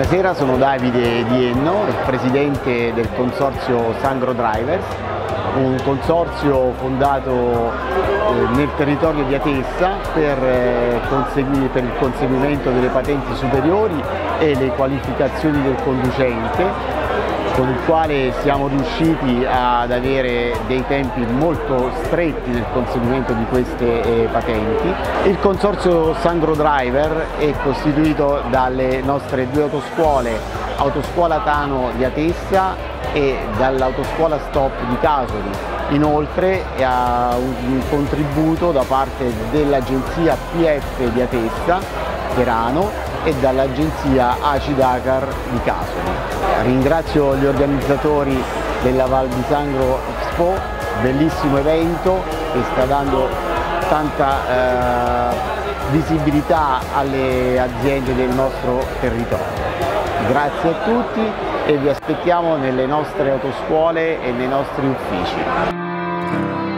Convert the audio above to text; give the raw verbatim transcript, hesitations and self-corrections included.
Buonasera, sono Davide Di Enno, il presidente del consorzio Sangro Drivers, un consorzio fondato eh, nel territorio di Atessa per, eh, per il conseguimento delle patenti superiori e le qualificazioni del conducente, con il quale siamo riusciti ad avere dei tempi molto stretti nel conseguimento di queste eh, patenti. Il consorzio Sangro Driver è costituito dalle nostre due autoscuole, Autoscuola Tano di Atessa e dall'Autoscuola Stop di Casoli. Inoltre ha un contributo da parte dell'agenzia P F di Atessa, Verano, e dall'agenzia A C I Dakar di Casoli. Ringrazio gli organizzatori della Val di Sangro Expo, bellissimo evento che sta dando tanta eh, visibilità alle aziende del nostro territorio. Grazie a tutti e vi aspettiamo nelle nostre autoscuole e nei nostri uffici.